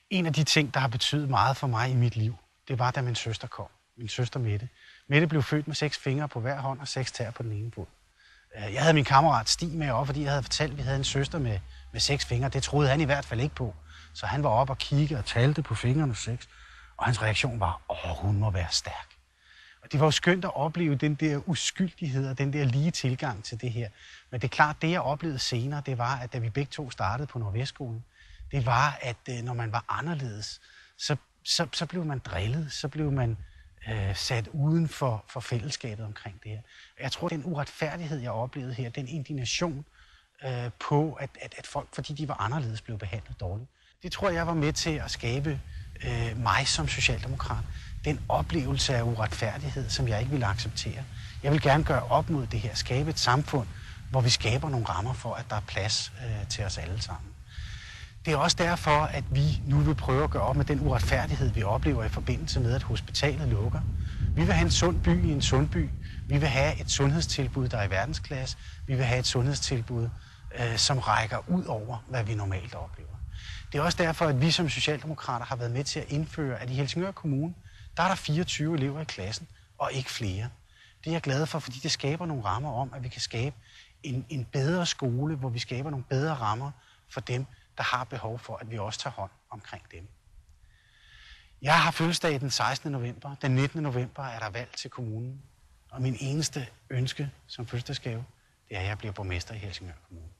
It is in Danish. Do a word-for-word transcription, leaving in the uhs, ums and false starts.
En af de ting, der har betydet meget for mig i mit liv, det var, da min søster kom. Min søster Mette. Mette blev født med seks fingre på hver hånd og seks tæer på den ene fod. Jeg havde min kammerat Stig med op, fordi jeg havde fortalt, at vi havde en søster med, med seks fingre. Det troede han i hvert fald ikke på. Så han var op og kiggede og talte på fingrene seks. Og hans reaktion var, åh, hun må være stærk. Og det var jo skønt at opleve den der uskyldighed og den der lige tilgang til det her. Men det er klart, det jeg oplevede senere, det var, at da vi begge to startede på Nordvestskolen, det var, at når man var anderledes, så, så, så blev man drillet, så blev man øh, sat uden for, for fællesskabet omkring det her. Jeg tror, den uretfærdighed, jeg oplevede her, den indignation øh, på, at, at, at folk, fordi de var anderledes, blev behandlet dårligt, det tror jeg var med til at skabe øh, mig som socialdemokrat. Den oplevelse af uretfærdighed, som jeg ikke ville acceptere. Jeg vil gerne gøre op mod det her, skabe et samfund, hvor vi skaber nogle rammer for, at der er plads øh, til os alle sammen. Det er også derfor, at vi nu vil prøve at gøre op med den uretfærdighed, vi oplever i forbindelse med, at hospitalet lukker. Vi vil have en sund by i en sund by. Vi vil have et sundhedstilbud, der er i verdensklasse. Vi vil have et sundhedstilbud, øh, som rækker ud over, hvad vi normalt oplever. Det er også derfor, at vi som socialdemokrater har været med til at indføre, at i Helsingør Kommune, der er der fireogtyve elever i klassen, og ikke flere. Det er jeg glad for, fordi det skaber nogle rammer om, at vi kan skabe en, en bedre skole, hvor vi skaber nogle bedre rammer for dem, der har behov for, at vi også tager hånd omkring dem. Jeg har fødselsdag den sekstende november. Den nittende november er der valg til kommunen. Og min eneste ønske som fødselsdagsgave, det er, at jeg bliver borgmester i Helsingør Kommune.